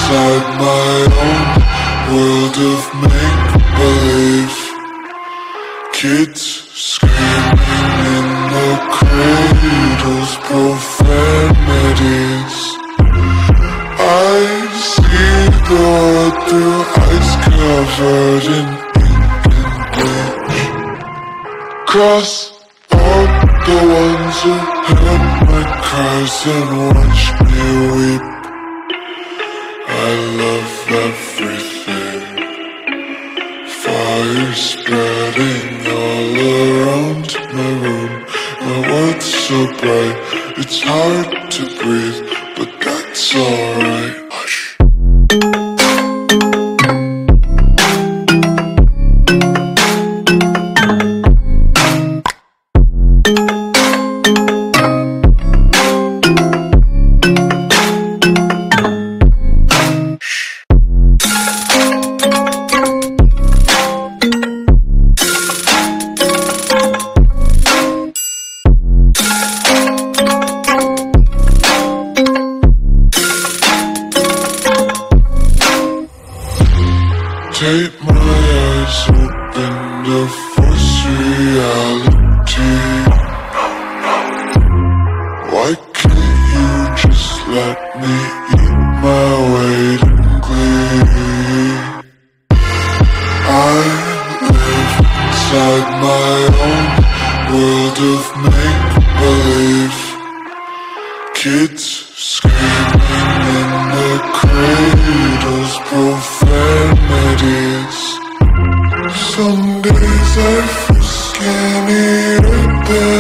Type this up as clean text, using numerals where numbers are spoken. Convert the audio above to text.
inside my own world of make-believe. Kids screaming in the cradles, profanities. I see the world through ice covered in ink and bleach. Cross out the ones who heard my cries and watched me weep. I love everything. Fire spreading all around my room. My world's so bright, it's hard to breathe, but that's alright. Hush. Take my eyes open to force reality. Why can't you just let me eat my weight in glee? I live inside my own world of make-believe. Kids screaming in the cradles, profanities. Some days I feel skinnier than